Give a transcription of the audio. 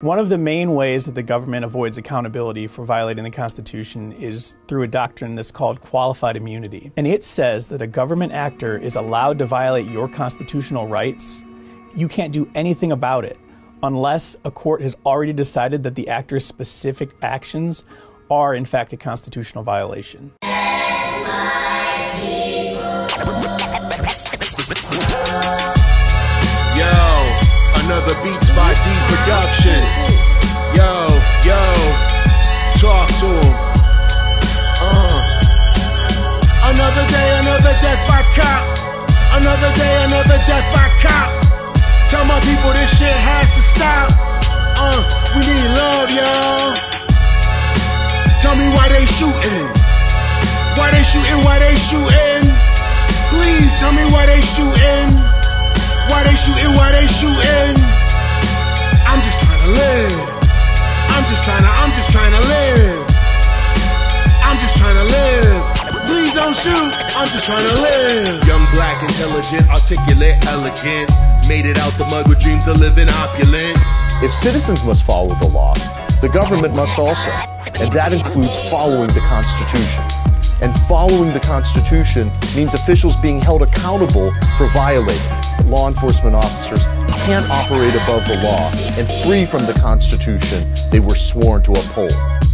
One of the main ways that the government avoids accountability for violating the Constitution is through a doctrine that's called qualified immunity. And it says that a government actor is allowed to violate your constitutional rights. You can't do anything about it unless a court has already decided that the actor's specific actions are in fact a constitutional violation. Another Beats by D production. Yo, talk to him. Another day, another death by cop. Another day, another death by cop. Tell my people this shit has to stop. We need love, y'all. Tell me why they shooting. Why they shooting, why they shooting. Please tell me why they shooting. Why they shooting, why they shooting. I'm just trying to live. I'm just trying to live. I'm just trying to live. Please don't shoot, I'm just trying to live. Young, black, intelligent, articulate, elegant. Made it out the mud with dreams of living opulent. If citizens must follow the law, the government must also. And that includes following the Constitution. And following the Constitution means officials being held accountable for violating. Law enforcement officers can't operate above the law and free from the Constitution they were sworn to uphold.